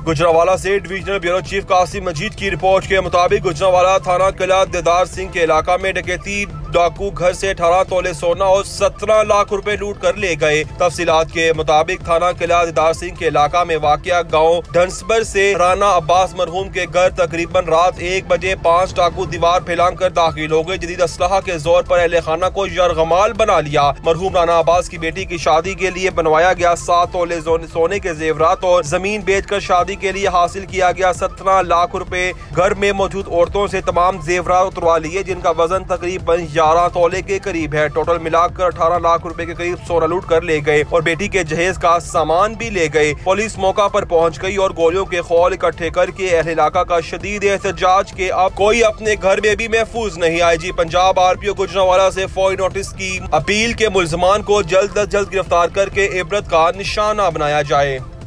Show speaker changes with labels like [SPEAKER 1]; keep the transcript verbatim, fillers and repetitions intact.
[SPEAKER 1] गुजरांवाला से divisional bureau chief Qasim Majeed की report के मुताबिक गुजरांवाला थाना किला देदार सिंह के इलाका में डकैती डाकू घर से अठारह तोले सोना और सत्रह लाख रुपए लूट कर ले गए। तफसीलात के मुताबिक थाना किला देदार सिंह के इलाका में वाक़या गांव ढंसबर से राना अब्बास मरहूम के घर तकरीबन रात एक बजे पांच डाकू दीवार फैलाकर दाखिल हो गए। जदीद असलहा के जोर पर अहले खाना को यरगमाल बना लिया। मरहूम राना अब्बास की बेटी की शादी के लिए बनवाया गया सात तोले सोने के जेवरात और जमीन बेचकर शादी के लिए हासिल किया गया सत्रह लाख रुपए घर में मौजूद औरतों से तमाम जेवरात उतरवा लिए, जिनका वजन तकरीबन ग्यारह तोले के करीब है। टोटल मिलाकर अठारह लाख रुपए के करीब सोना लूट कर ले गए और बेटी के जहेज का सामान भी ले गए। पुलिस मौका पर पहुंच गई और गोलियों के खौल इकट्ठे करके अहले इलाका का शदीद एहतजाज के अब कोई अपने घर में भी महफूज नहीं। IG Punjab RPO Gujranwala से फौरी नोटिस की अपील के मुल्जमान को जल्द अज जल्द गिरफ्तार करके इबरत का निशाना बनाया जाए।